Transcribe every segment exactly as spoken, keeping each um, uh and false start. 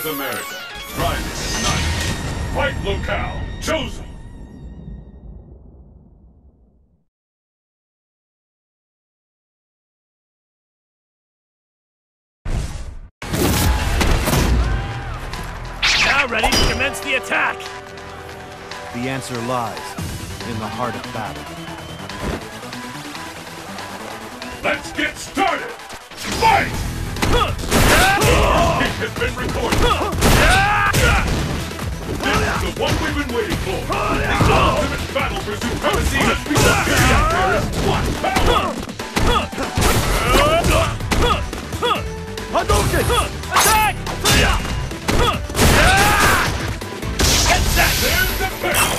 North America. Driving at night. Fight locale chosen. Now ready to commence the attack! The answer lies in the heart of battle. Let's get started! Fight! First kick has been recorded. This is the one we've been waiting for. The ultimate battle for supremacy has begun. There is one power! Hadouken! Attack! Get set! There's the battle!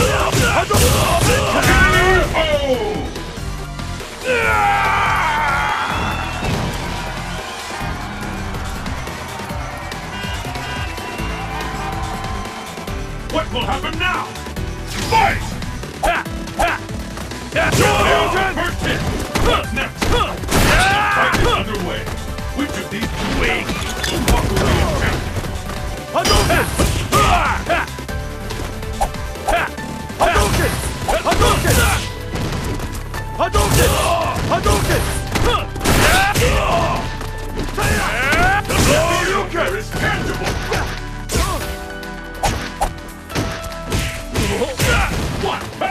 What will happen now? Fight! Ha! Ha! First hit! What's next? The fight is underway. Which of these two Weak. will walk away in champion? Hadouken! Hadouken! Hadouken! Hadouken! Hadouken! The future is tangible! One